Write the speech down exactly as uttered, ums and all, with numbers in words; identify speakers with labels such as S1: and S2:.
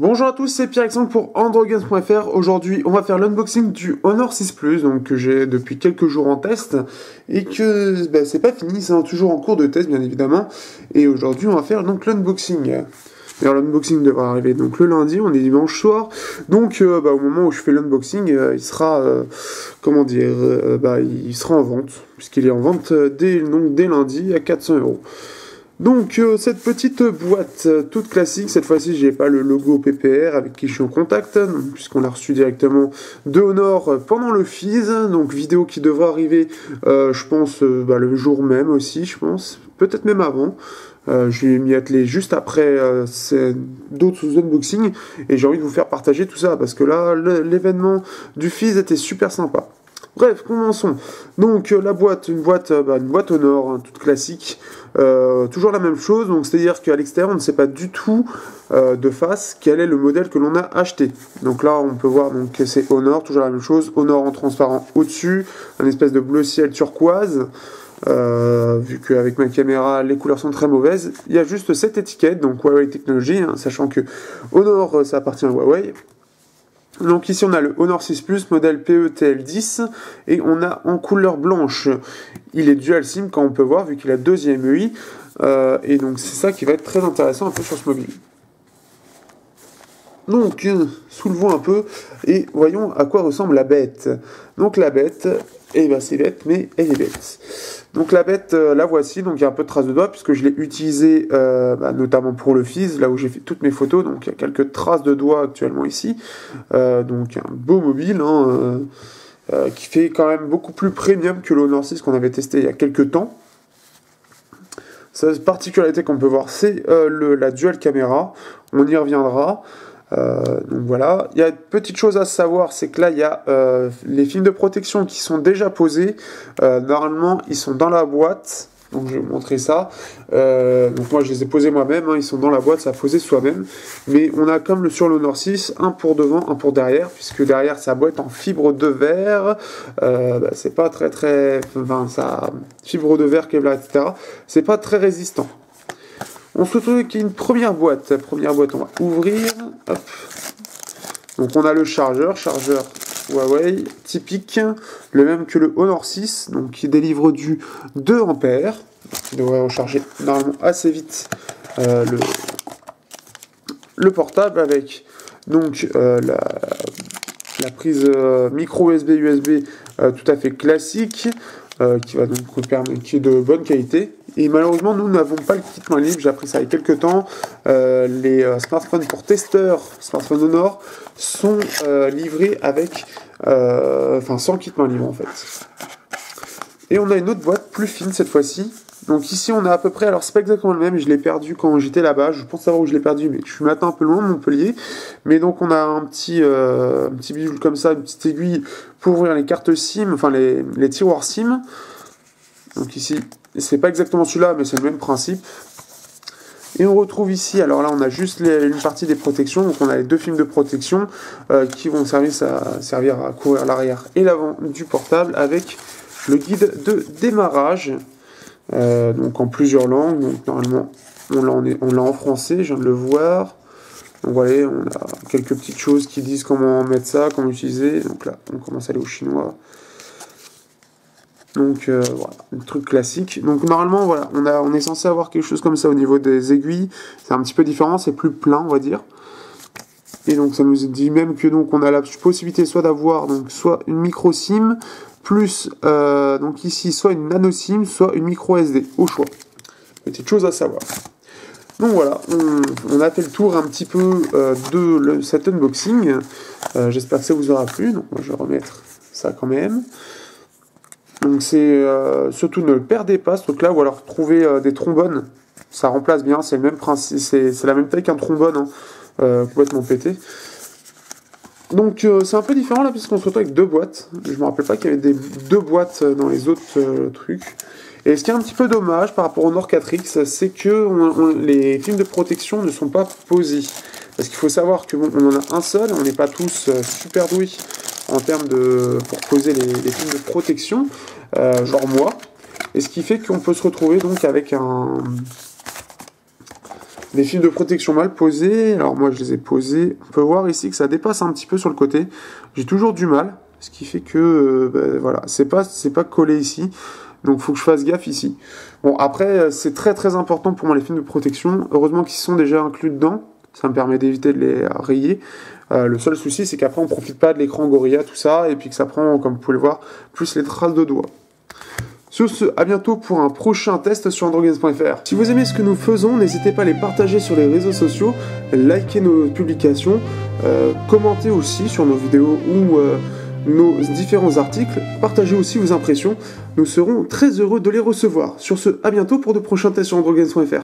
S1: Bonjour à tous, c'est Pierre-Alexandre pour Androgames point F R. Aujourd'hui, on va faire l'unboxing du Honor six Plus, donc que j'ai depuis quelques jours en test, et que bah, c'est pas fini, c'est toujours en cours de test, bien évidemment. Et aujourd'hui, on va faire donc l'unboxing. Alors l'unboxing devrait arriver donc le lundi, on est dimanche soir, donc euh, bah, au moment où je fais l'unboxing, euh, il sera, euh, comment dire, euh, bah, il sera en vente, puisqu'il est en vente dès, donc, dès lundi à quatre cents euros. Donc euh, cette petite boîte euh, toute classique, cette fois-ci j'ai pas le logo P P R avec qui je suis en contact, puisqu'on l'a reçu directement de Honor euh, pendant le Fizz, donc vidéo qui devra arriver euh, je pense euh, bah, le jour même aussi, je pense, peut-être même avant. Euh, je vais m'y atteler juste après euh, d'autres unboxings et j'ai envie de vous faire partager tout ça parce que là l'événement du Fizz était super sympa. Bref, commençons. Donc euh, la boîte, une boîte, euh, bah, une boîte Honor, hein, toute classique, euh, toujours la même chose. Donc c'est-à-dire qu'à l'extérieur, on ne sait pas du tout euh, de face quel est le modèle que l'on a acheté. Donc là, on peut voir donc que c'est Honor, toujours la même chose. Honor en transparent au-dessus, un espèce de bleu ciel turquoise. Euh, vu qu'avec ma caméra les couleurs sont très mauvaises, il y a juste cette étiquette, donc Huawei Technologies, hein, sachant que Honor ça appartient à Huawei. Donc ici on a le Honor six Plus modèle P E T L dix et on a en couleur blanche. Il est dual SIM quand on peut voir vu qu'il a deux I M E I euh, et donc c'est ça qui va être très intéressant un peu sur ce mobile. Donc euh, soulevons un peu et voyons à quoi ressemble la bête. Donc la bête, eh ben c'est bête mais elle est bête. Donc la bête, euh, la voici, donc il y a un peu de traces de doigts puisque je l'ai utilisé euh, bah, notamment pour le Fizz, là où j'ai fait toutes mes photos, donc il y a quelques traces de doigts actuellement ici. Euh, donc un beau mobile hein, euh, euh, qui fait quand même beaucoup plus premium que le Honor six qu'on avait testé il y a quelques temps. Sa particularité qu'on peut voir, c'est euh, la dual caméra, on y reviendra. Euh, donc voilà, il y a une petite chose à savoir, c'est que là il y a euh, les films de protection qui sont déjà posés. Euh, normalement ils sont dans la boîte, donc je vais vous montrer ça. Euh, donc moi je les ai posés moi-même, hein, ils sont dans la boîte, ça a posé soi-même. Mais on a comme le sur l'Honor six, un pour devant, un pour derrière, puisque derrière sa boîte en fibre de verre, euh, bah, c'est pas très très, enfin ça, fibre de verre, Kevlar, et cetera. C'est pas très résistant. On se retrouve avec une première boîte. La première boîte, on va ouvrir. Hop. Donc on a le chargeur, chargeur Huawei, typique, le même que le Honor six, donc qui délivre du deux ampères, qui devrait recharger normalement assez vite euh, le, le portable avec donc euh, la, la prise euh, micro U S B U S B euh, tout à fait classique. Euh, qui va donc permettre, qui est de bonne qualité. Et malheureusement, nous n'avons pas le kit main libre. J'ai appris ça il y a quelques temps. Euh, les euh, smartphones pour testeurs, smartphones Honor, sont euh, livrés avec, euh, enfin, sans kit main libre en fait. Et on a une autre boîte plus fine cette fois-ci. Donc ici, on a à peu près, alors c'est pas exactement le même, je l'ai perdu quand j'étais là-bas. Je pense savoir où je l'ai perdu, mais je suis maintenant un peu loin de Montpellier. Mais donc on a un petit, euh, un petit bidule comme ça, une petite aiguille pour ouvrir les cartes SIM, enfin les, les tiroirs SIM. Donc ici, c'est pas exactement celui-là, mais c'est le même principe. Et on retrouve ici, alors là on a juste les, une partie des protections, donc on a les deux films de protection euh, qui vont servir à, servir à couvrir l'arrière et l'avant du portable avec le guide de démarrage. Euh, donc en plusieurs langues, donc normalement on l'a en, en français, je viens de le voir. Donc voilà, on a quelques petites choses qui disent comment mettre ça, comment l'utiliser. Donc là, on commence à aller au chinois. Donc euh, voilà, un truc classique. Donc normalement, voilà, on, a, on est censé avoir quelque chose comme ça au niveau des aiguilles. C'est un petit peu différent, c'est plus plein, on va dire. Et donc ça nous dit même que donc on a la possibilité soit d'avoir donc soit une micro SIM plus euh, donc ici soit une nano SIM, soit une micro S D au choix. Petite chose à savoir. Donc voilà, on, on a fait le tour un petit peu euh, de le, cet unboxing. Euh, J'espère que ça vous aura plu. Donc moi je vais remettre ça quand même. Donc c'est euh, surtout ne le perdez pas ce truc là, ou alors trouver euh, des trombones. Ça remplace bien, c'est le même principe, c'est la même taille qu'un trombone, hein, euh, complètement pété. Donc euh, c'est un peu différent là puisqu'on se retrouve avec deux boîtes. Je me rappelle pas qu'il y avait des, deux boîtes dans les autres euh, trucs. Et ce qui est un petit peu dommage par rapport au Honor quatre X, c'est que on, on, les films de protection ne sont pas posés. Parce qu'il faut savoir que bon, on en a un seul, on n'est pas tous euh, super doués en termes de pour poser les, les films de protection, euh, genre moi. Et ce qui fait qu'on peut se retrouver donc avec un des films de protection mal posés. Alors moi je les ai posés. On peut voir ici que ça dépasse un petit peu sur le côté. J'ai toujours du mal, ce qui fait que euh, ben, voilà, c'est pas c'est pas collé ici. Donc il faut que je fasse gaffe ici. Bon après c'est très très important pour moi les films de protection. Heureusement qu'ils sont déjà inclus dedans. Ça me permet d'éviter de les rayer. Euh, le seul souci c'est qu'après on profite pas de l'écran Gorilla tout ça et puis que ça prend, comme vous pouvez le voir, plus les traces de doigts. Sur ce, à bientôt pour un prochain test sur Android Games point F R. Si vous aimez ce que nous faisons, n'hésitez pas à les partager sur les réseaux sociaux, liker nos publications, euh, commentez aussi sur nos vidéos ou euh, nos différents articles, partagez aussi vos impressions, nous serons très heureux de les recevoir. Sur ce, à bientôt pour de prochains tests sur Android Games point F R.